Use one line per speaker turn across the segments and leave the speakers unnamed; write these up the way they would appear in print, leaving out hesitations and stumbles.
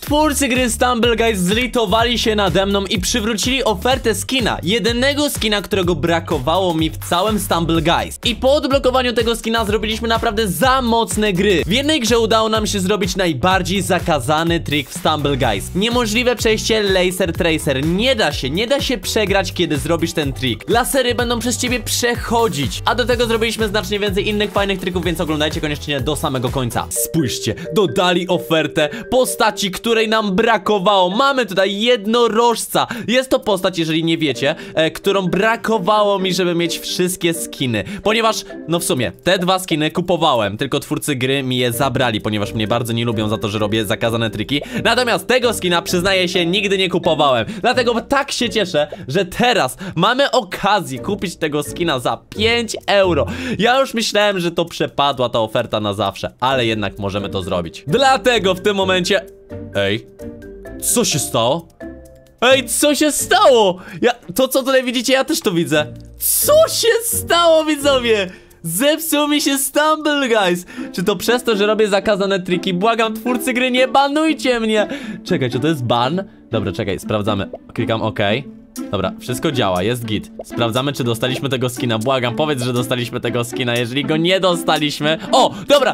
twórcy gry Stumble Guys zlitowali się nade mną i przywrócili ofertę skina. Jedynego skina, którego brakowało mi w całym Stumble Guys. I po odblokowaniu tego skina zrobiliśmy naprawdę za mocne gry. W jednej grze udało nam się zrobić najbardziej zakazany trik w Stumble Guys. Niemożliwe przejście Laser Tracer. Nie da się przegrać, kiedy zrobisz ten trik. Lasery będą przez ciebie przechodzić. A do tego zrobiliśmy znacznie więcej innych fajnych trików, więc oglądajcie koniecznie do samego końca. Spójrzcie, dodali ofertę postaci, której nam brakowało. Mamy tutaj jednorożca. Jest to postać, jeżeli nie wiecie, którą brakowało mi, żeby mieć wszystkie skiny. Ponieważ, no w sumie, te dwa skiny kupowałem, tylko twórcy gry mi je zabrali, ponieważ mnie bardzo nie lubią za to, że robię zakazane triki. Natomiast tego skina, przyznaję się, nigdy nie kupowałem. Dlatego tak się cieszę, że teraz mamy okazję kupić tego skina za 5 euro. Ja już myślałem, że to przepadła ta oferta na zawsze, ale jednak możemy to zrobić. Dlatego w tym momencie... Ej, co się stało? Ej, co się stało? To co tutaj widzicie, ja też to widzę. Co się stało, widzowie? Zepsuł mi się Stumble Guys. Czy to przez to, że robię zakazane triki? Błagam, twórcy gry, nie banujcie mnie. Czekaj, czy to jest ban? Dobra, czekaj, sprawdzamy. Klikam OK. Dobra, wszystko działa, jest git. Sprawdzamy, czy dostaliśmy tego skina. Błagam, powiedz, że dostaliśmy tego skina. Jeżeli go nie dostaliśmy... O, dobra,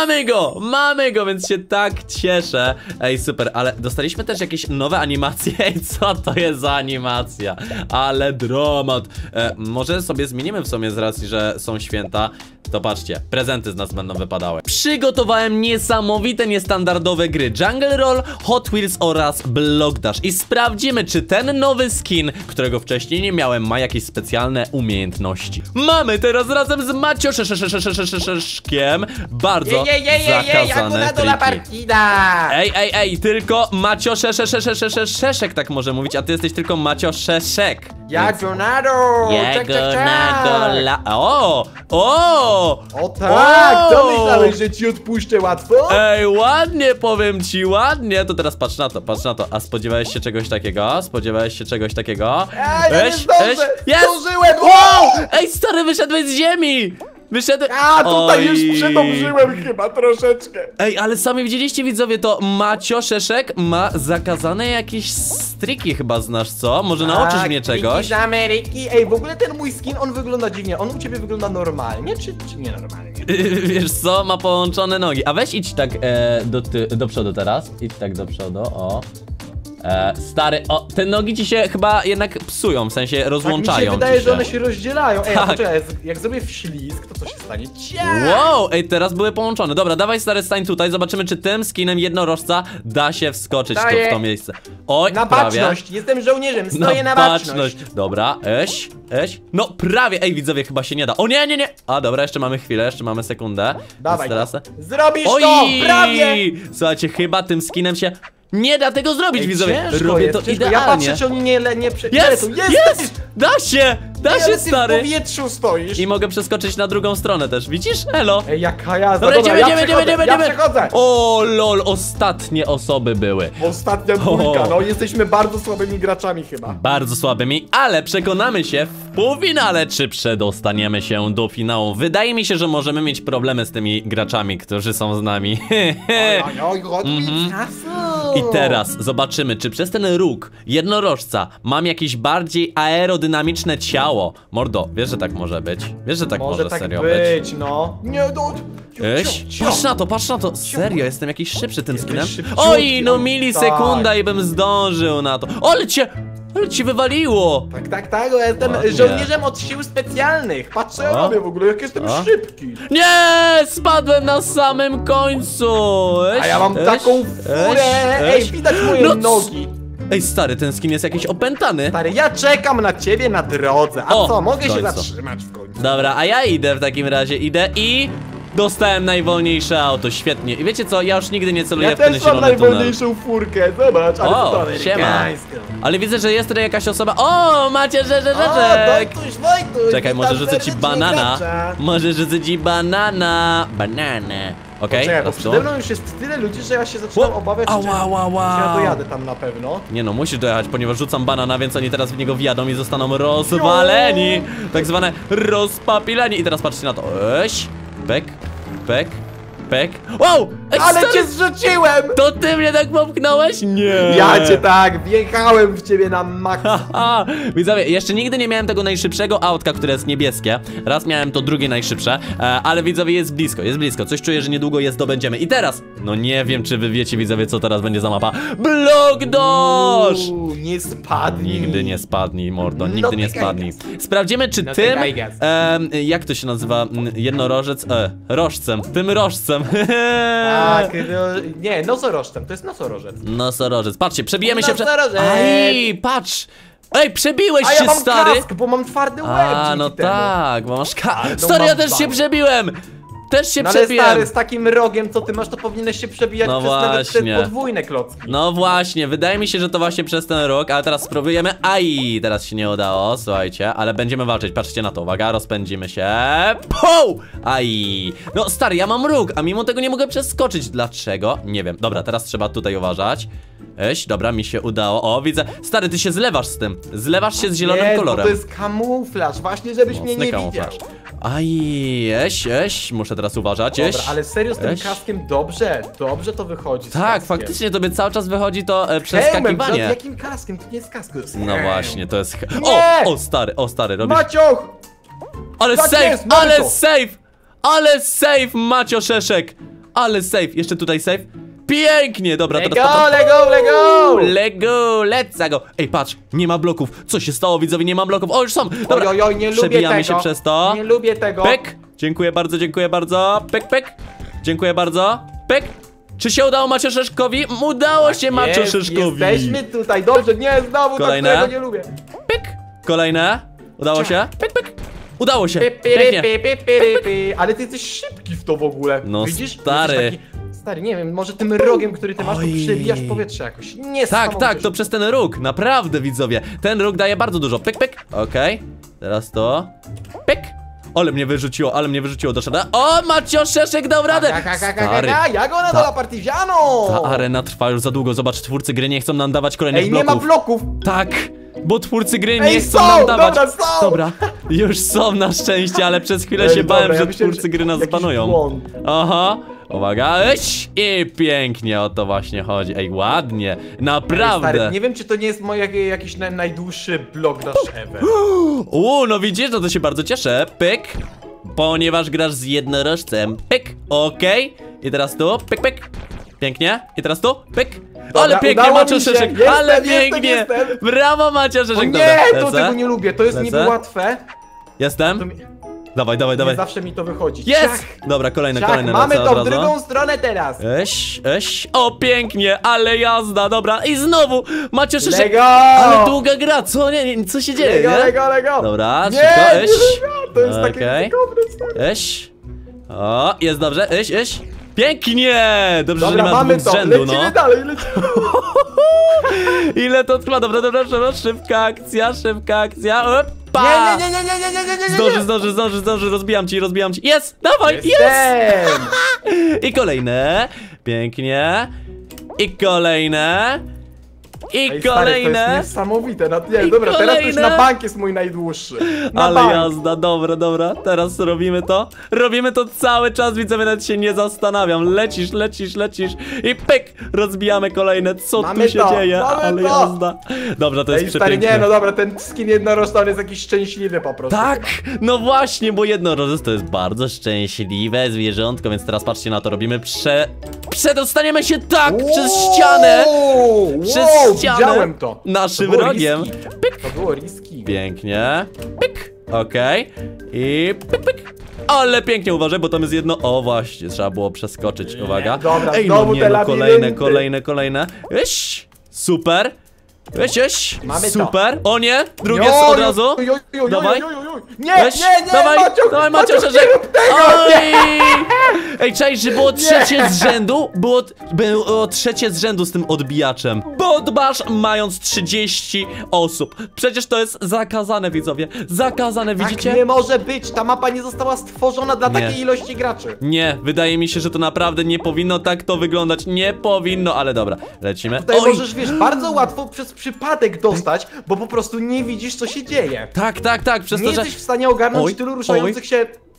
mamy go, więc się tak cieszę. Ej, super, ale dostaliśmy też jakieś nowe animacje. Ej, co to jest za animacja? Ale dramat. Może sobie zmienimy w sumie z racji, że są święta. To patrzcie, prezenty z nas będą wypadały. Przygotowałem niesamowite, niestandardowe gry Jungle Roll, Hot Wheels oraz Block Dash. I sprawdzimy, czy ten nowy skin, którego wcześniej nie miałem, ma jakieś specjalne umiejętności. Mamy teraz razem z Macioszkiem bardzo zakazane triki. Ej, tylko Macioszek tak może mówić, a ty jesteś tylko Macioszek.
Jagonado!
O
tak! To myślałeś, że ci odpuszczę łatwo?
Ej, ładnie, powiem ci, ładnie. To teraz patrz na to. A spodziewałeś się czegoś takiego?
Ej, zdążyłem!
Wow! Ej, stary, wyszedłeś z ziemi!
Tutaj już przedobrzyłem chyba troszeczkę.
Ej, ale sami widzieliście, widzowie, to Macioszek ma zakazane jakieś triki, chyba znasz, co? Może nauczysz mnie czegoś?
Z Ameryki. Ej, w ogóle ten mój skin, on wygląda dziwnie. On u ciebie wygląda normalnie, czy nienormalnie?
Wiesz co, ma połączone nogi. A weź idź tak do przodu teraz. Idź tak do przodu, o. Stary, te nogi ci się chyba jednak psują, w sensie rozłączają.
Tak, mi się wydaje,
że
one się rozdzielają. Ej,
tak.
Poczekaj, jak zrobię wślizg, to co się stanie?
Wow, ej, teraz były połączone. Dobra, dawaj, stary, stań tutaj, zobaczymy, czy tym skinem jednorożca da się wskoczyć w to miejsce. Oj,
na
prawie.
baczność, jestem żołnierzem, stoję na baczność.
Dobra, no prawie, ej, widzowie, chyba się nie da. O nie. A dobra, jeszcze mamy chwilę, jeszcze mamy sekundę.
Dawaj,
teraz...
Zrobisz to, prawie.
Słuchajcie, chyba tym skinem się... Nie da tego zrobić, widzowie.
Ciężko
Robię
jest,
to
ciężko.
idealnie.
Ja patrzę, czy oni nie
Jest! Da się, stary.
W powietrzu stoisz.
I mogę przeskoczyć na drugą stronę też, widzisz? Elo.
Ej, jaka jazda.
Dobra,
Ja przechodzę.
O lol, ostatnie osoby były.
Ostatnia dwójka, no jesteśmy bardzo słabymi graczami chyba.
Bardzo słabymi, ale przekonamy się w półfinale, czy przedostaniemy się do finału. Wydaje mi się, że możemy mieć problemy z tymi graczami, którzy są z nami. I teraz zobaczymy, czy przez ten róg jednorożca mam jakieś bardziej aerodynamiczne ciało. Mordo, wiesz, że tak może być? Wiesz, że tak może
tak
serio
być, no. Nie,
patrz na to. Serio, jestem jakiś szybszy tym skinem.
szybciutki,
Oj, no milisekunda i bym zdążył na to. Ale cię wywaliło.
Tak, ja jestem żołnierzem od sił specjalnych. Patrz, co ja robię w ogóle, jak jestem szybki.
Nie, spadłem na samym końcu.
A ja mam taką furę. Ej, widać moje nogi.
Ej, stary, ten skin jest jakiś opętany.
Stary, ja czekam na ciebie na drodze. A co, mogę się zatrzymać w końcu.
Dobra, a ja idę w takim razie, i... Dostałem najwolniejsze auto, świetnie. I wiecie co, ja już nigdy nie celuję w ten zielony tunel.
Ja też mam najwolniejszą furkę, zobacz, ale
o, siema. Ale widzę, że jest tutaj jakaś osoba. O, macie rzeczek.
Wojtuś.
Czekaj, może rzucę ci banana. Bananę. Okej,
bo przede mną już jest tyle ludzi, że ja się zaczynam obawiać, że ja dojadę tam na pewno.
Nie no, musisz dojechać, ponieważ rzucam banana, więc oni teraz w niego wjadą i zostaną rozwaleni. Tak zwane rozpapileni. I teraz patrzcie na to. Pek. Pyk. Wow! Ej,
Ale
stary,
cię zrzuciłem!
to ty mnie tak popchnąłeś? Nie.
Ja cię tak, wjechałem w ciebie na maksa.
Haha, widzowie, jeszcze nigdy nie miałem tego najszybszego autka, które jest niebieskie. Raz miałem to drugie najszybsze, ale widzowie, jest blisko. Coś czuję, że niedługo je zdobędziemy. I teraz, no nie wiem, czy wy wiecie, widzowie, co teraz będzie za mapa. Block Doż!
Nie spadnij.
Nigdy nie spadnij, mordo, nigdy
No
nie
tak,
spadnij. Sprawdzimy, czy
No
tym,
tak, I guess.
jak to się nazywa, jednorożec, rożcem, tym rożcem.
Tak, nie, nosorożcem, to jest nosorożec.
Nosorożec, patrzcie, przebijemy się
Nosorożec.
Aj, patrz! Ej, przebiłeś
A
się,
ja mam
stary!
kask, bo mam twardy łeb.
A,
dzięki
no
temu.
tak, bo masz
no
Stary, ja
mam
też się
bana.
przebiłem! Też się
No ale
przebiłem!
stary, z takim rogiem, co ty masz, to powinieneś się przebijać
No
przez nawet
właśnie.
te podwójne klocki.
No właśnie, wydaje mi się, że to właśnie przez ten róg, ale teraz spróbujemy. Aj, teraz się nie udało, słuchajcie, ale będziemy walczyć, patrzcie na to, uwaga, rozpędzimy się. Pow! Aj! No stary, ja mam róg, a mimo tego nie mogę przeskoczyć. Dlaczego? Nie wiem. Dobra, teraz trzeba tutaj uważać. Dobra, mi się udało. O, widzę. Stary, ty się zlewasz z tym. Zlewasz się z zielonym
Nie,
kolorem.
bo to jest kamuflaż, właśnie żebyś mnie
Mocny
nie
kamuflaż.
widział.
Aj, muszę teraz uważać.
Dobra, ale serio z tym
Eś.
kaskiem dobrze to wychodzi. z
Tak,
kaskiem.
faktycznie tobie cały czas wychodzi to
Hełmem,
przeskakiwanie.
jakim kaskiem? To nie jest kask, to jest
No
hełm.
właśnie, to jest...
Nie!
O stary, robisz...
Macioch!
Ale
tak
safe,
jest, mamy
ale
to.
safe! Ale safe, Macio Szeszek! Ale safe, jeszcze tutaj safe. Pięknie, dobra,
Lego,
teraz
Lego!
let's go! Ej, patrz, nie ma bloków. Co się stało, widzowie, nie ma bloków. O, już są! Dobra,
Ojoj, nie lubię
przebijamy
tego.
się przez to.
Nie lubię tego.
Pyk! Dziękuję bardzo. Pyk. Dziękuję bardzo. Pyk! Czy się udało Macio Szeszkowi? Udało się Macio
Jest,
Szeszkowi.
Jesteśmy tutaj, dobrze, nie, znowu
Kolejne.
tak, którego nie lubię.
Pyk! Kolejne. Udało się? Pyk. Udało się.
Pi,
Pięknie.
pi. Ale ty jesteś szybki w to w ogóle.
No,
widzisz?
stary.
Jesteś stary, nie wiem, może tym rogiem, który ty masz, to
Oj.
przebijasz powietrze jakoś.
Tak, to przez ten róg, naprawdę widzowie. Ten róg daje bardzo dużo. Pyk. Okej. Teraz to. Pyk. Ale mnie wyrzuciło do szada. O, Macio Szeszek dał radę. Stary,
Jak ona dała Partigiano!
ta arena trwa już za długo. Zobacz, twórcy gry nie chcą nam dawać kolejnych
Ej, nie
bloków.
ma bloków!
Tak, bo twórcy gry nie
Ej,
chcą
są!
nam dawać.
Dobra, są!
Dobra, już są na szczęście, ale przez chwilę
Ej,
się
dobra,
bałem,
ja
że
myślałem,
twórcy
że
gry nas
jakiś
zbanują.
błąd.
Aha, uwaga, i pięknie, o to właśnie chodzi. Ej, ładnie, naprawdę.
Stary, nie wiem, czy to nie jest mój jakiś najdłuższy blok nasz ever.
No widzisz, no to się bardzo cieszę. Pyk, ponieważ grasz z jednorożcem. Pyk, okej. I teraz tu, pyk. Pięknie. I teraz tu, pyk. Ale pięknie,
udało
Macio
mi się.
Szeszek,
Jestem,
ale
jestem,
pięknie.
jestem.
Brawo, Macio
O
Szeszek.
nie,
Dobra,
to tego nie lubię, to jest
Lecę.
niby łatwe. To
Jestem.
mi,
Dawaj.
nie zawsze mi to wychodzi.
Jest! Dobra, kolejne
Mamy
lecę
to
od
w
razu.
drugą stronę teraz.
O, pięknie, ale jazda, dobra. I znowu, Macio Szeszek.
Lego!
Ale długa gra, co? Nie, co się dzieje, nie?
Lego!
Dobra,
nie,
szybko,
nie, to jest takie
Okej.
ryzykowne, stary.
O, jest dobrze, Pięknie! Dobrze, że nie
Dobra,
ma
mamy
dwóch z
to,
rzędu,
lecimy
no.
dalej, lecimy.
Ile to trwa? Dobra, szybka akcja. Opa!
Nie.
Zdąży, rozbijam ci. Jest! Dawaj, jest!
Jestem.
I kolejne. Pięknie. I kolejne.
Ej, stary, to jest niesamowite. Nie, dobra, teraz to już na bank jest mój najdłuższy. Na
Ale
bank.
jazda, dobra. Teraz robimy to. Robimy to cały czas, widzowie, nawet się nie zastanawiam. Lecisz. I pyk! Rozbijamy kolejne. Co
Mamy
tu się
to,
dzieje?
mamy
Ale
to.
jazda. Dobrze, to jest
Ej, stary,
przepiękne.
nie, no dobra, ten skin jednorożca, on jest jakiś szczęśliwy po prostu.
Tak, no właśnie, bo jednorożec to jest bardzo szczęśliwe zwierzątko, więc teraz patrzcie na to, robimy przedostaniemy się tak przez ścianę. Przez ścianę.
Widziałem to.
Naszym
To było
rogiem.
Risky. To było risky.
Pięknie. Pyk. Okej. I pyk. Ale pięknie, uważaj, bo tam jest jedno. O właśnie, trzeba było przeskoczyć. Uwaga.
Dobra,
Ej,
znowu te
kolejne. Super.
Mamy to.
Super. O nie, drugie jest od razu. Dawaj.
Nie,
Dawaj, Macio Szeszek. Oj! Ej, czaisz, że było trzecie z rzędu? Było trzecie z rzędu z tym odbijaczem. Bo dbasz mając 30 osób. Przecież to jest zakazane, widzowie. Zakazane, widzicie?
Tak nie może być, ta mapa nie została stworzona dla
Nie.
takiej ilości graczy.
Nie, wydaje mi się, że to naprawdę nie powinno tak to wyglądać. Nie powinno, ale dobra, lecimy.
Tutaj możesz, wiesz, bardzo łatwo przez przypadek dostać, bo po prostu nie widzisz, co się dzieje.
Tak, przez
Nie
to, że...
jesteś w stanie ogarnąć
Oj,
tylu ruszających się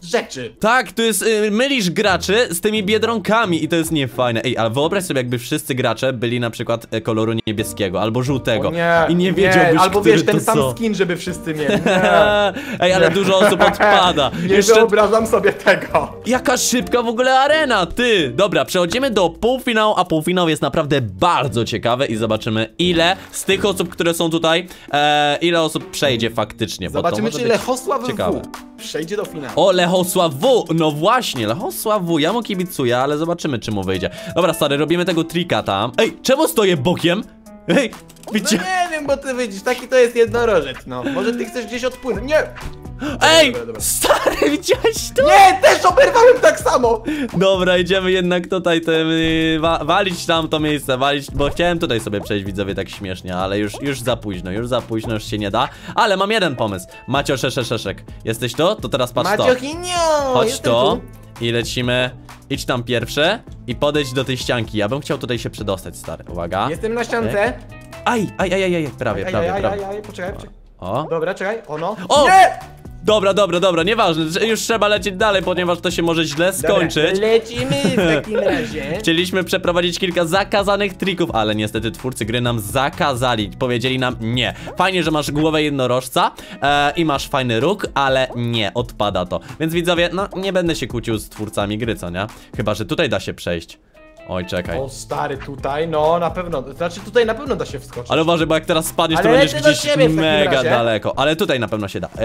rzeczy.
Tak, to jest, mylisz graczy z tymi biedronkami i to jest niefajne. Ej, ale wyobraź sobie, jakby wszyscy gracze byli na przykład koloru niebieskiego albo żółtego.
O nie,
i nie wiedziałbyś,
albo
który
wiesz, ten
to
sam
co.
skin, żeby wszyscy mieli. Nie.
Ej, ale dużo osób odpada.
Nie wyobrażam sobie tego.
Jaka szybka w ogóle arena, ty! Dobra, przechodzimy do półfinału, a półfinał jest naprawdę bardzo ciekawy i zobaczymy, ile z tych osób, które są tutaj, ile osób przejdzie faktycznie. Bo
Zobaczymy,
to
czy
może być
Lechosław
ciekawe.
W przejdzie do finału.
O, Lechosław W! No właśnie, Lechosław W. Ja mu kibicuję, ale zobaczymy, czy mu wyjdzie. Dobra, stary, robimy tego trika tam. Ej, czemu stoję bokiem? Ej,
No
widzicie?
nie wiem, bo ty widzisz, taki to jest jednorożec, no. Może ty chcesz gdzieś odpłynąć. Nie!
Ej,
dobra.
stary, widziałeś to?
Nie, też oberwałem tak samo!
Dobra, idziemy jednak tutaj walić tam to miejsce, walić, bo chciałem tutaj sobie przejść, widzowie, tak śmiesznie, ale już za późno, już się nie da. Ale mam jeden pomysł. Macio Szeszek, jesteś to? To teraz patrz to.
Maciochinio!
Chodź
jestem
to
tu.
i lecimy. Idź tam pierwsze i podejdź do tej ścianki. Ja bym chciał tutaj się przedostać, stary. Uwaga.
Jestem na ściance.
Aj, prawie.
Poczekaj.
O.
Dobra, czekaj, ono.
O!
Nie!
Dobra, nieważne. Już trzeba lecieć dalej, ponieważ to się może źle skończyć.
Dobra, lecimy w takim razie.
Chcieliśmy przeprowadzić kilka zakazanych trików, ale niestety twórcy gry nam zakazali. Powiedzieli nam nie. Fajnie, że masz głowę jednorożca i masz fajny róg, ale nie, odpada to. Więc widzowie, no nie będę się kłócił z twórcami gry, co nie? Chyba że tutaj da się przejść. Oj, czekaj.
O stary, tutaj, no na pewno, znaczy tutaj na pewno da się wskoczyć.
Ale uważaj, bo jak teraz spadniesz, to
Ale
będziesz
lecę do
gdzieś
ciebie w takim
mega
razie.
daleko. Ale tutaj na pewno się da.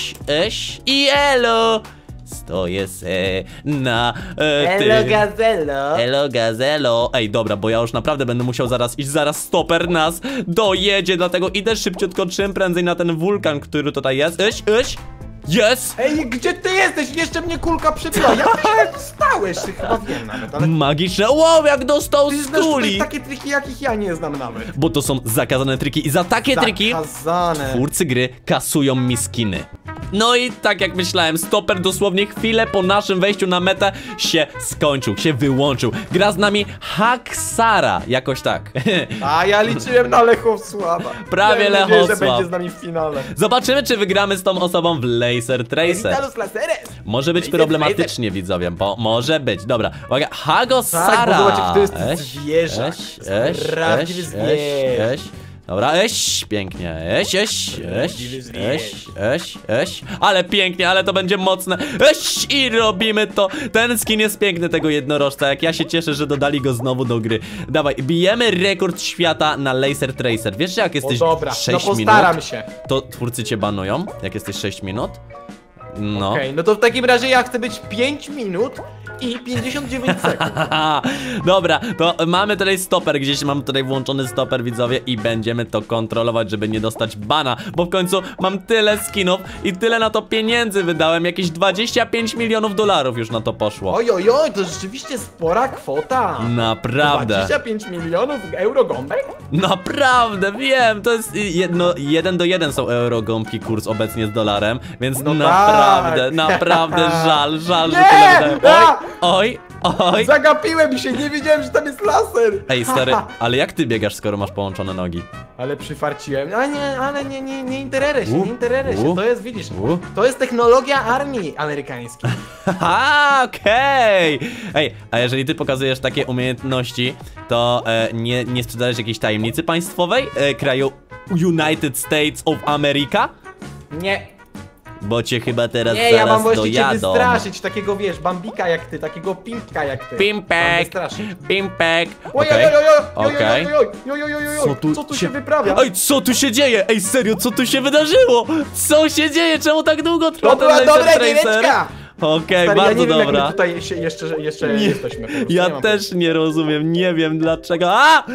Eś i elo. Stoję se na
Elo gazelo.
Elo gazelo. Ej, dobra, bo ja już naprawdę będę musiał zaraz iść, zaraz stoper nas dojedzie, dlatego idę szybciutko, czym prędzej na ten wulkan, który tutaj jest. Eś. Jest!
Ej, gdzie ty jesteś? Jeszcze mnie kulka przybiła. Jak ty tak stałeś? Ty chyba wiem nawet, ale
Magiczne. Wow, jak dostał
ty
z
znasz tutaj
kuli!
takie triki, jakich ja nie znam nawet.
Bo to są zakazane triki i za takie triki
Zakazane.
twórcy gry kasują mi skiny. No i tak jak myślałem, stoper dosłownie chwilę po naszym wejściu na metę się skończył, się wyłączył. Gra z nami Haksara, jakoś tak.
A ja liczyłem na Lechosława.
Prawie
Miałem nadzieję, że
Lechosław.
będzie z nami w finale.
Zobaczymy, czy wygramy z tą osobą w Laser Tracer.
Vitalus Laceres.
Może być
Laser
problematycznie, widzowie, bo może być. Dobra, uwaga, Hagosara.
Tak, bo zobaczcie, to jest
Eś,
zwierzak. Prawdziwy zwierz.
Dobra, pięknie. Ale pięknie, ale to będzie mocne. I robimy to. Ten skin jest piękny, tego jednorożca. Jak ja się cieszę, że dodali go znowu do gry. Dawaj, bijemy rekord świata na Laser Tracer. Wiesz, że jak jesteś
Dobra,
6
no
minut,
postaram się.
to twórcy cię banują, jak jesteś 6 minut? No.
Okej, no to w takim razie ja chcę być 5 minut i 59 sekund.
Dobra, to mamy tutaj stoper, gdzieś mam tutaj włączony stoper, widzowie, i będziemy to kontrolować, żeby nie dostać bana, bo w końcu mam tyle skinów i tyle na to pieniędzy wydałem, jakieś 25 milionów dolarów już na to poszło.
Oj, to rzeczywiście spora kwota.
Naprawdę.
25 milionów euro gąbek?
Naprawdę, wiem, to jest 1:1 są eurogąbki kurs obecnie z dolarem, więc
No
naprawdę żal, że
Nie!
tyle wydałem. Oj.
Zagapiłem się, nie wiedziałem, że tam jest laser.
Ej, stary, ale jak ty biegasz, skoro masz połączone nogi?
Ale przyfarciłem. Ale nie interesuj się, nie interesuj się. To jest, widzisz,
U.
to jest technologia armii amerykańskiej.
Haha, okej. Ej, a jeżeli ty pokazujesz takie umiejętności, to nie sprzedajesz jakiejś tajemnicy państwowej kraju United States of America?
Nie.
Bo cię chyba teraz
Nie, ja mam
zaraz
właśnie cię
dojadą.
wystraszyć, takiego wiesz, bambika jak ty, takiego pimpka jak ty. Mam
Pimpek,
wystraszyć.
pimpek.
Oj,
Okej.
co tu się wyprawia?
Ej, co tu się dzieje? Ej, serio, co tu się wydarzyło? Co się dzieje? Czemu tak długo trwa
To
ten
była
Laser
dobra
Tracer?
giereczka!
Okej,
Stary, ja
bardzo
nie wiem, jak
dobra.
my tutaj jeszcze
Nie,
jesteśmy. Po prostu.
ja
Nie mam
też nie rozumiem, nie wiem dlaczego.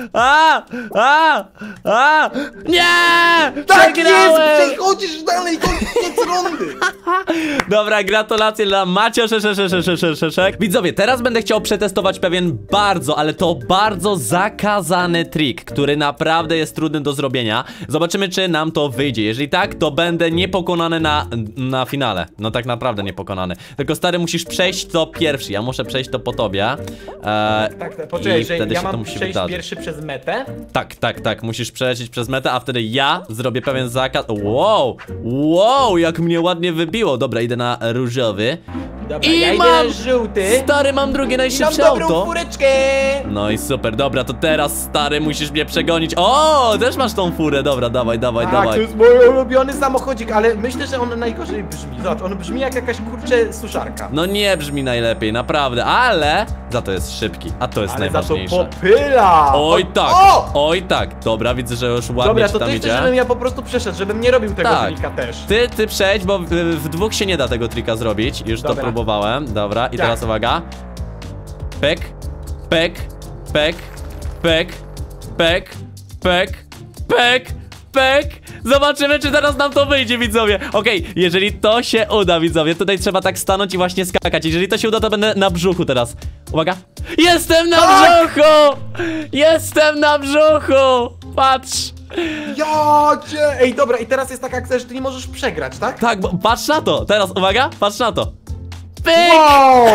Nie!
Tak jest!
Przegrałem!
Przechodzisz dalej, koniec rundy!
Dobra, gratulacje dla Macia Szeszek. Widzowie, teraz będę chciał przetestować pewien bardzo, ale to bardzo zakazany trik, który naprawdę jest trudny do zrobienia. Zobaczymy, czy nam to wyjdzie. Jeżeli tak, to będę niepokonany na finale. No tak naprawdę niepokonany. Tylko stary, musisz przejść to pierwszy. Ja muszę przejść to po tobie.
Tak, poczekaj,
i
że
wtedy
ja
się to
mam
musi
przejść
wydarzyć.
pierwszy przez metę?
Tak, musisz przelecieć przez metę, a wtedy ja zrobię pewien zakaz. Wow, jak mnie ładnie wybiło. Dobra, idę na różowy.
Dobra,
I
ja idę
mam-
na żółty.
Stary, mam drugie
I mam
najszybsze
dobrą
auto.
fureczkę.
No i super, dobra, to teraz stary, musisz mnie przegonić. O, też masz tą furę, dobra, dawaj.
Tak, to jest mój ulubiony samochodzik, ale myślę, że on najgorzej brzmi. Zobacz, on brzmi jak jakaś kurczę suszarka.
No nie brzmi najlepiej, naprawdę, ale za to jest szybki, a to jest
Ale za to
najważniejsze.
popyla!
Oj tak, dobra, widzę, że już ładnie
Dobra,
ci
to
tam
ty
idzie.
chcesz, żebym ja po prostu przeszedł, żebym nie robił tego
Tak.
trika też.
Ty przejdź, bo w dwóch się nie da tego trika zrobić. Już to
Dobra.
próbowałem. Dobra, i
Tak.
teraz uwaga. Pek, pek, pek, pek, pek, pek, pek, pek. Zobaczymy, czy teraz nam to wyjdzie, widzowie. Okej, jeżeli to się uda, widzowie, tutaj trzeba tak stanąć i właśnie skakać. Jeżeli to się uda, to będę na brzuchu teraz. Uwaga. Jestem na brzuchu! Jestem na brzuchu! Patrz.
Jacie! Ej, dobra, i teraz jest taka akcja, że ty nie możesz przegrać, tak?
Tak, bo patrz na to. Teraz, uwaga, patrz na to. Pyk!
Wow!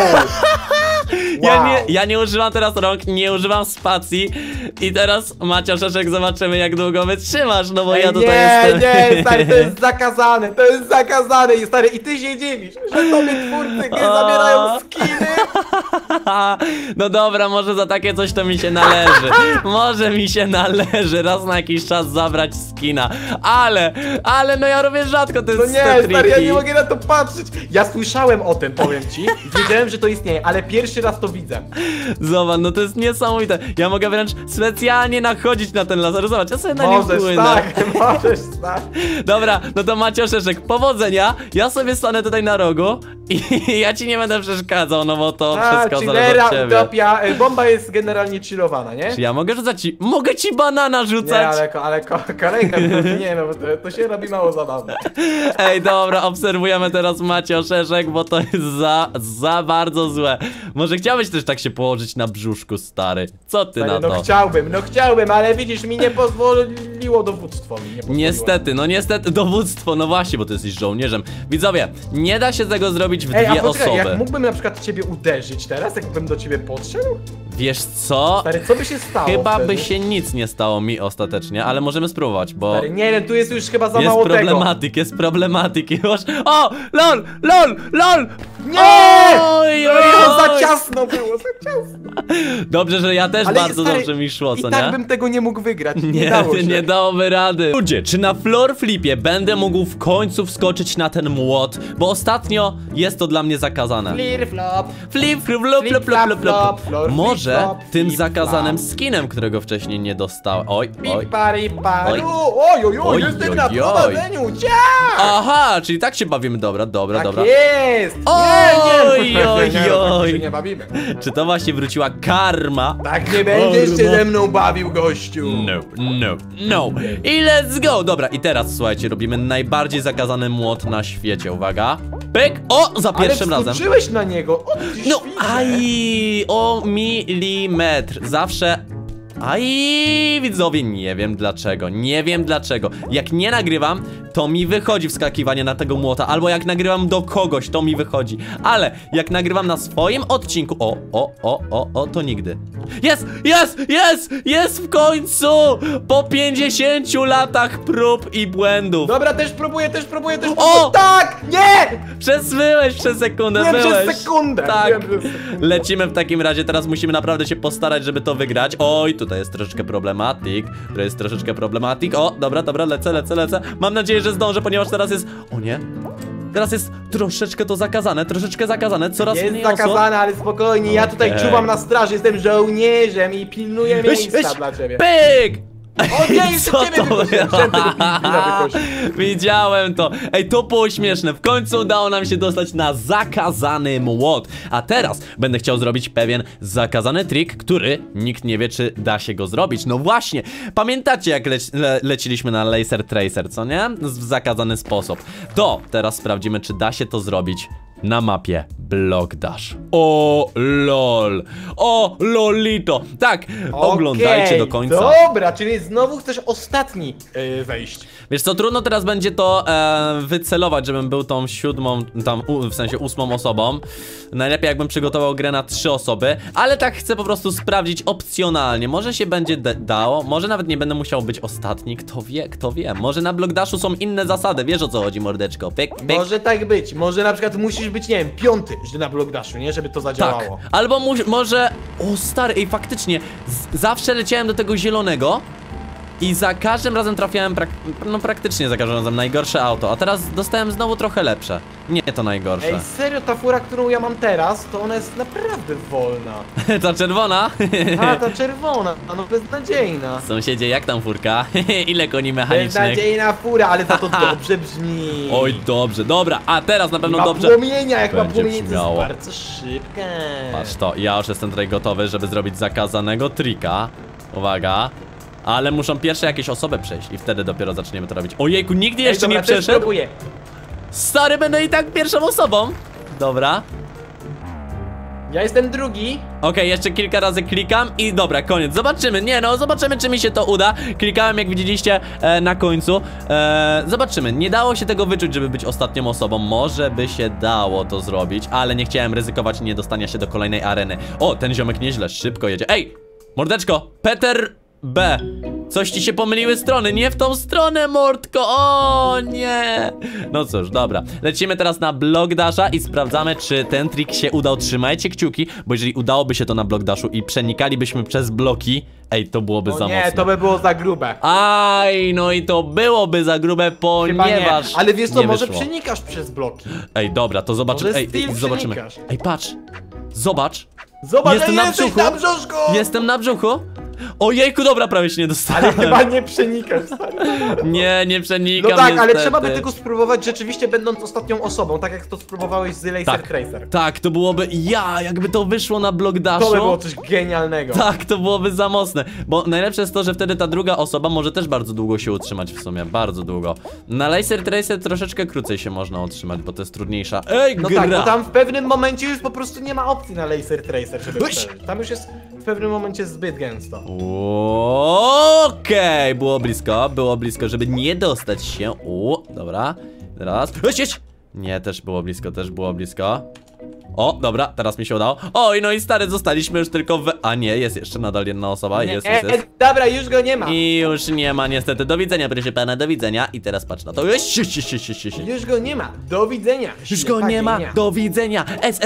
Ja nie używam teraz rąk, nie używam spacji. I teraz, Macio Szeszek, zobaczymy, jak długo wytrzymasz, no bo ja tutaj jestem.
Nie, stary, to jest zakazane, to jest zakazane i stary, i ty się dziwisz, że tobie twórcy nie zabierają skiny.
No dobra, może za takie coś to mi się należy. Może mi się należy raz na jakiś czas zabrać skina. Ale no ja robię rzadko te
No nie, stary, ja
triki.
nie mogę na to patrzeć. Ja słyszałem o tym, powiem ci, wiedziałem, że to istnieje, ale pierwszy raz to widzę.
Zobacz, no to jest niesamowite. Ja mogę wręcz specjalnie nachodzić na ten laser. Zobacz, ja sobie na nim
Możesz,
płynę.
tak, możesz, tak.
Dobra, no to Macio Szeszek, powodzenia. Ja sobie stanę tutaj na rogu i ja ci nie będę przeszkadzał, no bo to wszystko zależy
chillera,
od ciebie.
utopia, bomba jest generalnie chillowana, nie?
Czy ja mogę rzucać ci... Mogę ci banana
Nie,
rzucać?
ale kolejka, nie no, bo to się robi mało zabawne.
Ej, dobra, obserwujemy teraz Macio Szeszek, bo to jest za bardzo złe. Może chciałbyś też tak się położyć na brzuszku, stary? Co ty na to?
No chciałbym, ale widzisz, mi nie pozwoliło dowództwo mi. Nie pozwoliło.
Niestety, dowództwo, no właśnie, bo ty jesteś żołnierzem. Widzowie, nie da się tego zrobić w
Ej, a
dwie
poczekaj,
osoby.
jak mógłbym na przykład ciebie uderzyć teraz, jakbym do ciebie podszedł?
Wiesz co?
Stary, co by się stało
Chyba
wtedy?
by się nic nie stało mi ostatecznie, ale możemy spróbować, bo...
Stary, nie wiem, tu jest już chyba za
Jest
mało tego.
problematyk już. O! LOL!
Nie!
Oj,
Za ciasno było, za ciasno.
Dobrze, że ja też
Ale
bardzo
stary,
dobrze mi szło, co
I tak
nie?
bym tego nie mógł wygrać, nie
Nie,
dało się.
nie dałoby rady. Ludzie, czy na floor flipie będę mógł w końcu wskoczyć na ten młot? Bo ostatnio jest to dla mnie zakazane.
Flip-flop.
Flip, Może tym
flip,
zakazanym
flop.
skinem, którego wcześniej nie dostałem. Oj.
Pipariparu.
Oj.
Oj, jestem na
Oj.
prowadzeniu, ciaa!
Aha, czyli tak się bawimy, dobra.
Tak jest!
Oj,
nie,
oj,
nie, no,
oj.
się nie bawimy.
Czy to właśnie wróciła karma?
Tak nie będziesz się ze mną bawił, gościu.
No. I let's go! Dobra, i teraz słuchajcie, robimy najbardziej zakazany młot na świecie. Uwaga. Pyk! O, za pierwszym
Ale
razem.
wskoczyłeś na niego. O, ty
No,
świnie.
aj, o milimetr. Zawsze. Aj, widzowie, nie wiem dlaczego. Jak nie nagrywam, to mi wychodzi wskakiwanie na tego młota. Albo jak nagrywam do kogoś, to mi wychodzi. Ale jak nagrywam na swoim odcinku. To nigdy. Jest w końcu! Po 50 latach prób i błędów.
Dobra, też próbuję.
O!
Tak! Nie!
Byłeś przez sekundę,
Nie,
byłeś.
przez sekundę.
Tak.
Nie, przez sekundę.
Lecimy w takim razie, teraz musimy naprawdę się postarać, żeby to wygrać. Oj, tutaj jest troszeczkę problematik. O, dobra, lecę. Mam nadzieję, że zdążę, ponieważ teraz jest... O nie. Teraz jest troszeczkę zakazane, coraz
Jest
mniej osób.
zakazane, ale spokojnie, ja tutaj
Okej.
czuwam na straży, jestem żołnierzem i pilnuję miejsca dla ciebie.
Pyk!
O nie, jeszcze
Co
ciebie
to
wykosiłem,
było?
chciałem tego pingwina wykosić.
Widziałem to. Ej, to było śmieszne. W końcu udało nam się dostać na zakazany młot. A teraz będę chciał zrobić pewien zakazany trik, który nikt nie wie, czy da się go zrobić. No właśnie, pamiętacie jak leciliśmy na Laser Tracer, co nie? W zakazany sposób. To teraz sprawdzimy, czy da się to zrobić na mapie Block Dash. O lol. O lolito. Tak, oglądajcie do końca.
Dobra, czyli znowu chcesz ostatni wejść.
Wiesz co, trudno teraz będzie to wycelować, żebym był tą 7, w sensie 8 osobą. Najlepiej jakbym przygotował grę na 3 osoby, ale tak chcę po prostu sprawdzić opcjonalnie. Może się będzie dało, może nawet nie będę musiał być ostatni, kto wie, kto wie. Może na Block Dashu są inne zasady, wiesz o co chodzi, mordeczko. Pyk, pyk.
Może tak być, może na przykład musisz być, nie wiem, 5. na Block Dashu, nie? Żeby to zadziałało.
Tak, albo może... O stary, ej faktycznie, zawsze leciałem do tego zielonego i za każdym razem trafiałem praktycznie za każdym razem najgorsze auto, a teraz dostałem znowu trochę lepsze. Nie to najgorsze.
Ej, serio, ta fura, którą ja mam teraz, to ona jest naprawdę wolna.
Ta czerwona?
A, ta czerwona, no beznadziejna.
Sąsiedzie, jak tam furka? Ile koni mechanicznych?
Beznadziejna fura, ale za to dobrze brzmi.
Oj, dobrze, dobra, a teraz na pewno
ma
dobrze
płomienia, jak ma
będzie
płomienie, to
brzmiało.
jest bardzo szybkie.
Patrz to, ja już jestem tutaj gotowy, żeby zrobić zakazanego trika. Uwaga. Ale muszą pierwsze jakieś osoby przejść i wtedy dopiero zaczniemy to robić. Ojejku, nigdy jeszcze
dobra,
nie przeszedł?
spróbuję.
Stary, będę i tak pierwszą osobą. Dobra.
Ja jestem drugi.
Okej, jeszcze kilka razy klikam i dobra, koniec. Zobaczymy, nie no, zobaczymy czy mi się to uda. Klikałem jak widzieliście na końcu. Zobaczymy, nie dało się tego wyczuć, żeby być ostatnią osobą. Może by się dało to zrobić, ale nie chciałem ryzykować nie dostania się do kolejnej areny. O, ten ziomek nieźle, szybko jedzie. Ej, mordeczko, Peter B. Coś ci się pomyliły strony, nie w tą stronę, mordko, o nie. No cóż, dobra, lecimy teraz na Block Dasha i sprawdzamy, czy ten trik się udał. Trzymajcie kciuki, bo jeżeli udałoby się to na Block Dashu i przenikalibyśmy przez bloki, ej, to byłoby za
Nie,
mocne.
to by było za grube.
Aj, no i to byłoby za grube,
Chyba nie,
ponieważ
ale wiesz co,
nie
może
wyszło.
przenikasz przez bloki.
Ej, dobra, to zobaczymy,
Może
ej,
styl
zobaczymy.
przenikasz.
Ej, patrz, zobacz.
Zobacz,
Jestem
że
na
jesteś
brzuchu.
na brzuszku!
Jestem na brzuchu. Ojejku, dobra, prawie się nie dostałem.
Ale chyba nie przenikasz, stary.
Nie przenikam
No tak,
niestety.
ale trzeba by tego spróbować rzeczywiście będąc ostatnią osobą, tak jak to spróbowałeś z Laser
Tak.
Tracer.
Tak, to byłoby, jakby to wyszło na Block Dashu.
To by było coś genialnego.
Tak, to byłoby za mocne. Bo najlepsze jest to, że wtedy ta druga osoba może też bardzo długo się utrzymać w sumie, bardzo długo. Na Laser Tracer troszeczkę krócej się można utrzymać, bo to jest trudniejsza. Ej,
No
gra!
tak, bo tam w pewnym momencie już po prostu nie ma opcji na Laser Tracer, żeby
Uś!
przeżyć. Tam już jest w pewnym momencie zbyt gęsto.
Okej, było blisko, żeby nie dostać się. Dobra, teraz. Jedź! Nie, też było blisko. O, dobra, teraz mi się udało. Oj, no i stary, zostaliśmy już tylko w... A nie, jest jeszcze nadal jedna osoba, jest.
Dobra, już go nie ma.
I już nie ma niestety. Do widzenia, proszę pana, do widzenia. I teraz patrz na to.
Już go nie ma. Do widzenia.
Już go nie ma,
Ślepa
do widzenia.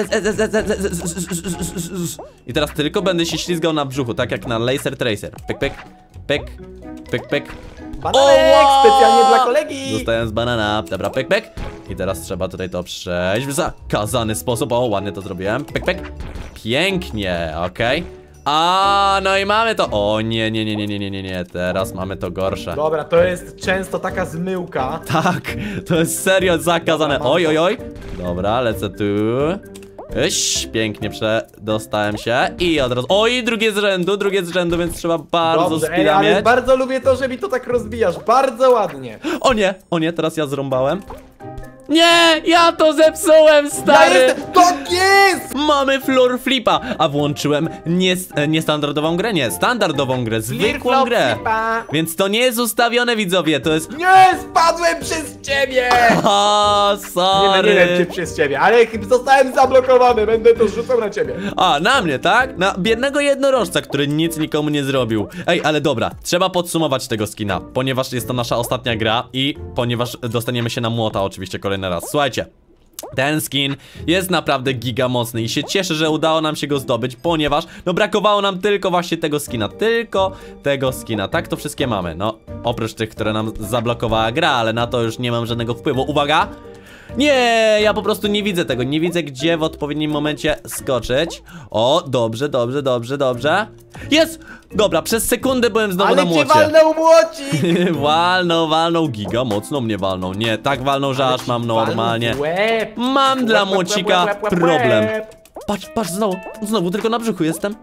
I teraz tylko będę się ślizgał na brzuchu, tak jak na Laser Tracer. Pyk, pyk, pyk, pyk, pyk.
Bananek, specjalnie dla kolegi.
Dostałem z banana. Dobra, pyk, pyk. I teraz trzeba tutaj to przejść w zakazany sposób. O, ładnie to zrobiłem. Pyk, pyk. Pięknie, okej. A, no i mamy to. O, nie. Teraz mamy to gorsze.
Dobra, to jest często taka zmyłka.
Tak, to jest serio zakazane.
Dobra,
Oj. Dobra, lecę tu. Pięknie przedostałem się i od razu. Oj, drugie z rzędu, więc trzeba bardzo
Dobrze,
speeda
ale
mieć.
bardzo lubię to, że mi to tak rozbijasz. Bardzo ładnie.
O nie, teraz ja zrąbałem. Nie, ja to zepsułem, stary!
Ja jestem... Tak jest!
Mamy floor flipa, a włączyłem niestandardową grę, nie, standardową grę, zwykłą
Flip-flop,
grę.
flipa.
Więc to nie jest ustawione, widzowie, to jest...
Nie, spadłem przez ciebie!
O,
Nie
sorry.
wiem czy przez ciebie, ale zostałem zablokowany, będę to rzucał na ciebie.
A, na mnie, tak? Na biednego jednorożca, który nic nikomu nie zrobił. Ej, ale dobra, trzeba podsumować tego skina, ponieważ jest to nasza ostatnia gra i ponieważ dostaniemy się na młota oczywiście kolejny raz. Słuchajcie, ten skin jest naprawdę giga mocny i się cieszę, że udało nam się go zdobyć, ponieważ no brakowało nam tylko właśnie tego skina, tak to wszystkie mamy, no oprócz tych, które nam zablokowała gra, ale na to już nie mam żadnego wpływu. Uwaga! Nie, ja po prostu nie widzę tego, nie widzę gdzie w odpowiednim momencie skoczyć. O, dobrze. Jest! Dobra, przez sekundę byłem znowu na
Ale cię
młocie.
walnął młocik!
Walnął, giga mocno mnie walnął. Nie, tak walnął, że aż mam normalnie.
Łeb.
Mam dla młocika
Łeb.
problem. Patrz, znowu tylko na brzuchu jestem.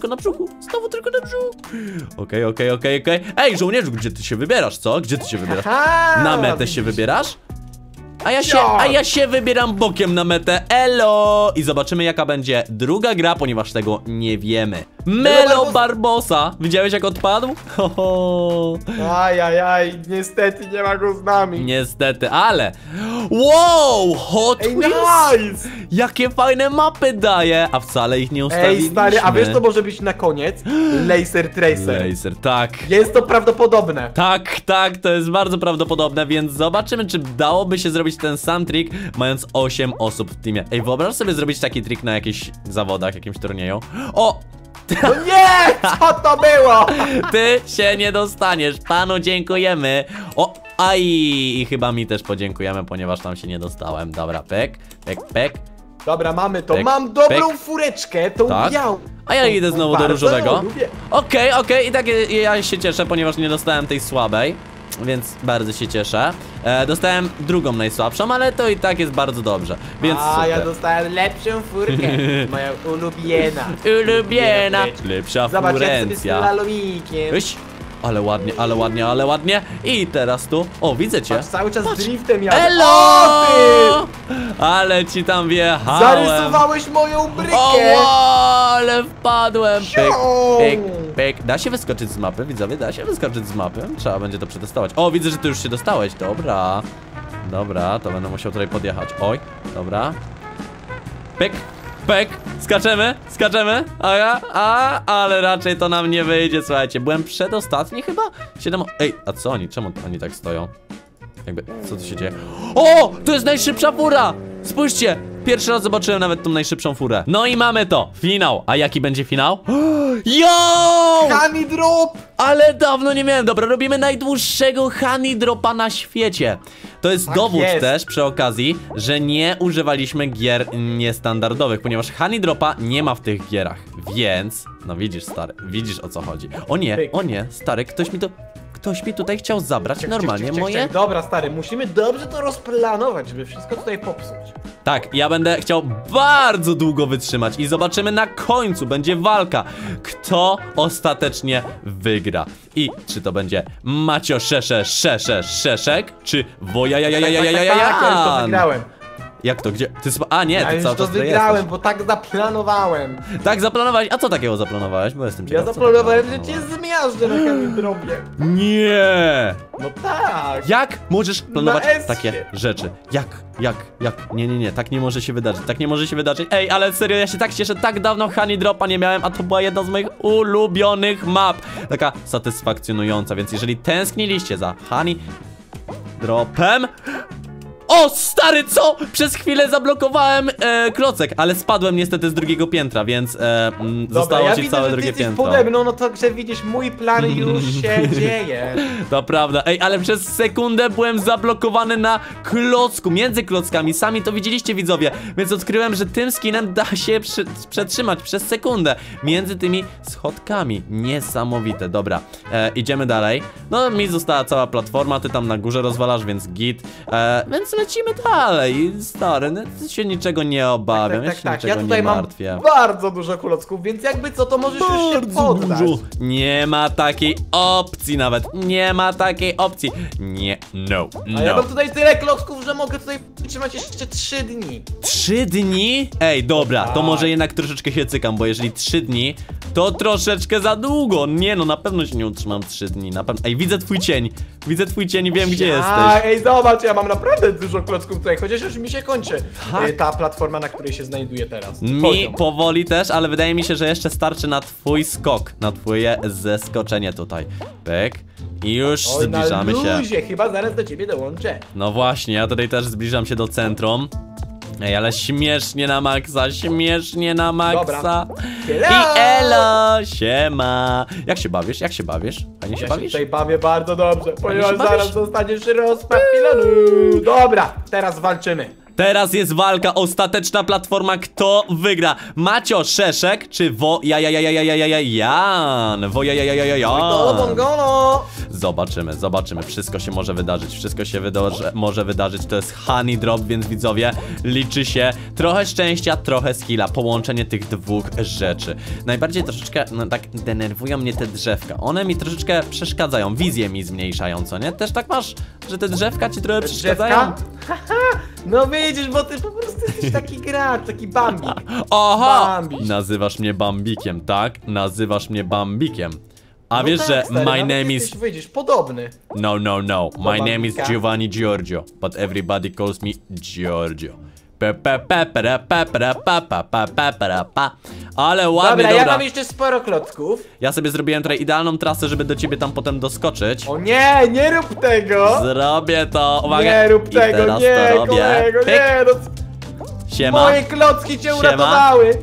Okej. Ej, żołnierzu, gdzie ty się wybierasz, co? Gdzie ty się wybierasz?
Aha,
Na metę
widzisz.
się wybierasz? A ja się wybieram bokiem na metę. Elo! I zobaczymy, jaka będzie druga gra, ponieważ tego nie wiemy. Melo Barbosa. Widziałeś, jak odpadł? Ho, ho.
Ajajaj, niestety nie ma go z nami.
Niestety, ale... Wow! Hot
Ej,
Wheels!
nice!
Jakie fajne mapy daje! A wcale ich nie ustawiliśmy.
Ej, stary, a wiesz, to może być na koniec? Laser Tracer.
Laser, tak.
Jest to prawdopodobne.
Tak, to jest bardzo prawdopodobne, więc zobaczymy, czy dałoby się zrobić ten sam trik, mając 8 osób w teamie. Ej, wyobraź sobie zrobić taki trik na jakichś zawodach, jakimś turnieju. O!
No nie! Co to było?
Ty się nie dostaniesz, panu dziękujemy. O, aj, i chyba mi też podziękujemy, ponieważ tam się nie dostałem. Dobra, pek.
Dobra, mamy to.
Pyk,
Mam dobrą
pyk.
fureczkę, tą
Tak.
białą.
A ja idę znowu do
Bardzo
różowego.
ją lubię.
Okej, i tak ja się cieszę, ponieważ nie dostałem tej słabej. Więc bardzo się cieszę. Dostałem drugą najsłabszą, ale to i tak jest bardzo dobrze. Więc
A, ja
super.
dostałem lepszą furkę. Moja ulubiona.
Ulubiena, lepsza
Zobacz, jak sobie z
Florencja.
lalomikiem.
Iść. Ale ładnie. I teraz tu. O, widzę cię.
Patrz, cały czas driftem jadę.
Elo!
O, ty!
Ale ci tam wjechałem.
Zarysowałeś moją brykę.
O, ale wpadłem. Pyk. Da się wyskoczyć z mapy, widzowie, da się wyskoczyć z mapy. Trzeba będzie to przetestować. O, widzę, że ty już się dostałeś. Dobra, to będę musiał tutaj podjechać. Oj, dobra. Pyk. Skaczemy. Ale raczej to nam nie wyjdzie, słuchajcie. Byłem przedostatni chyba? 7... Ej, a co oni? Czemu oni tak stoją? Jakby, co tu się dzieje? O! To jest najszybsza fura! Spójrzcie! Pierwszy raz zobaczyłem nawet tą najszybszą furę. No i mamy to! Finał! A jaki będzie finał? Yo!
Honey drop!
Ale dawno nie miałem. Dobra, robimy najdłuższego honey dropa na świecie. To jest
Tak
dowód
jest.
też przy okazji, że nie używaliśmy gier niestandardowych, ponieważ honey dropa nie ma w tych gierach. Więc, no widzisz, stary, widzisz, o co chodzi. O nie, stary, ktoś mi tutaj chciał zabrać normalnie moje...
Dobra, stary, musimy dobrze to rozplanować, żeby wszystko tutaj popsuć.
Tak, ja będę chciał bardzo długo wytrzymać i zobaczymy na końcu, będzie walka, kto ostatecznie wygra. I czy to będzie Macio Szeszek, czy
Ja już to wygrałem.
Jak to, gdzie? A nie,
Ja
ty
już
cały
to
czas tutaj
wygrałem,
jesteś.
bo tak zaplanowałem.
Tak zaplanowałeś, a co takiego zaplanowałeś? Bo jestem
Ja
ciekaw, co
zaplanowałem,
takiego
że cię zmiażdżę na honey dropie.
Nie!
No tak.
Jak możesz planować
Na S-ie.
takie rzeczy? Jak? Nie, tak nie może się wydarzyć, Ej, ale serio, ja się tak cieszę, tak dawno honey dropa nie miałem, a to była jedna z moich ulubionych map. Taka satysfakcjonująca, więc jeżeli tęskniliście za honey dropem... O, stary, co? Przez chwilę zablokowałem klocek, ale spadłem niestety z drugiego piętra, więc zostało
ja
ci
widzę,
całe
że ty
drugie
jesteś
piętro.
pode mną, no to że widzisz, mój plan już się dzieje.
To prawda, ej, ale przez sekundę byłem zablokowany na klocku, między klockami, sami to widzieliście, widzowie, więc odkryłem, że tym skinem da się przetrzymać przez sekundę między tymi schodkami. Niesamowite, dobra, idziemy dalej. No, mi została cała platforma, ty tam na górze rozwalasz, więc git, więc lecimy dalej, stary, no, się niczego nie obawiam, ja się
Ja
niczego
tutaj
nie
mam
martwię.
bardzo dużo klocków, więc jakby co, to możesz już się poddać.
Nie ma takiej opcji nawet. Nie ma takiej opcji. Nie, no.
A ja mam tutaj tyle klocków, że mogę tutaj trzymać jeszcze 3 dni.
3 dni? Ej, dobra, to
Tak.
może jednak troszeczkę się cykam, bo jeżeli 3 dni, to troszeczkę za długo. Nie no, na pewno się nie utrzymam 3 dni. Na pewno. Ej, widzę twój cień. Wiem, gdzie
A,
jesteś.
ej, zobacz, ja mam naprawdę dużo klocków tutaj, chociaż już mi się kończy
Tak.
ta platforma, na której się znajduję teraz.
Mi
Poziom.
powoli też, ale wydaje mi się, że jeszcze starczy na twój skok, na twoje zeskoczenie tutaj. Pyk. I już
Oj,
zbliżamy
na
się.
luzie, chyba zaraz do ciebie dołączę.
No właśnie, ja tutaj też zbliżam się do centrum. Ej, ale śmiesznie na maksa.
Dobra.
I elo, siema. Jak się bawisz? Fajnie się
Ja się
bawisz?
tutaj bawię bardzo dobrze, ponieważ
się bawisz?
zaraz zostaniesz rozpapilony. Dobra, teraz walczymy.
Teraz jest walka, ostateczna platforma, kto wygra? Macio Szeszek czy Jan?
Golo.
Zobaczymy, wszystko się może wydarzyć, może wydarzyć, to jest honey drop, więc widzowie, liczy się trochę szczęścia, trochę skilla, połączenie tych dwóch rzeczy. Najbardziej troszeczkę, no tak denerwują mnie te drzewka, one mi troszeczkę przeszkadzają, wizję mi zmniejszają, co nie? Też tak masz, że te drzewka ci trochę przeszkadzają?
Drzewka? Haha, No widzisz, bo ty po prostu jesteś taki gracz, taki bambik.
Aha!
Bambik.
Nazywasz mnie Bambikiem, tak? Nazywasz mnie Bambikiem. A
No
wiesz,
tak,
że
stary,
my
nawet
name
jesteś,
is...
Widzisz, podobny.
No. My name is
Bambika?
Giovanni Giorgio, but everybody calls me Giorgio. Ale ładnie,
Dobra, ja
dobra.
mam jeszcze sporo klocków.
Ja sobie zrobiłem tutaj idealną trasę, żeby do ciebie tam potem doskoczyć.
O nie, nie rób tego!
Zrobię to, uwaga.
Nie rób
I
tego,
teraz
nie,
to robię.
kolego,
Pyk.
nie, no.
Siema.
Moje klocki cię
Siema.
uratowały!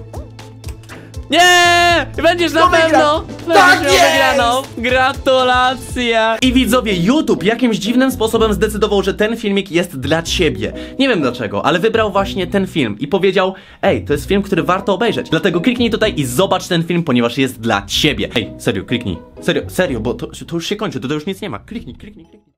Nie! Będziesz na
Kto wygra?
pewno!
Tak
Będziesz miał
jest!
wygraną! Gratulacje! I widzowie, YouTube jakimś dziwnym sposobem zdecydował, że ten filmik jest dla ciebie. Nie wiem dlaczego, ale wybrał właśnie ten film i powiedział: ej, to jest film, który warto obejrzeć. Dlatego kliknij tutaj i zobacz ten film, ponieważ jest dla ciebie. Ej, serio, kliknij. Serio, bo to już się kończy, to już nic nie ma. Kliknij.